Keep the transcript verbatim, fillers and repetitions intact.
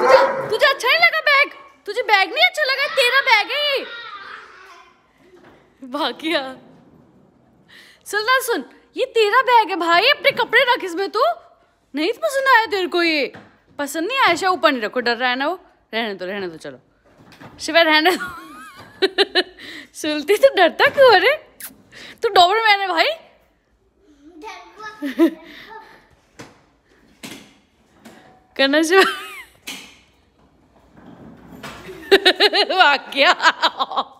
तुझे, तुझे अच्छा नहीं लगा बैग? तुझे बैग नहीं अच्छा लगा? तेरा बैग है ये। भाग्या सुल्तान सुन, ये तेरा बैग है भाई, अपने कपड़े रख इसमें। तू नहीं पसंद आया तेरे को? ये पसंद नहीं आया? शायद ऊपर नहीं रखो, डर रहा है ना वो। रहने दो रहने दो, चलो शिवा रहने दो। सुलती तो डरता क्यों? अरे तू डॉबरमैन है भाई। करना शिवा। वाक्या